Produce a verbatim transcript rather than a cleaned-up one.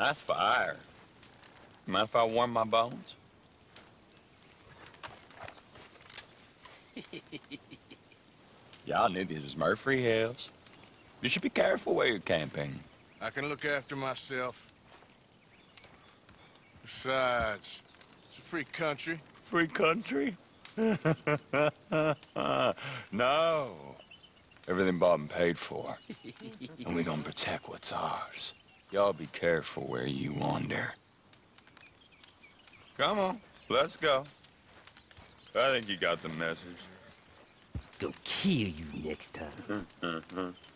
Nice fire. Mind if I warm my bones? Y'all knew this was Murfree Hills. You should be careful where you're camping. I can look after myself. Besides, it's a free country. Free country? No. Everything bought and paid for. And we gonna protect what's ours. Y'all be careful where you wander. Come on, let's go. I think you got the message. Gonna kill you next time.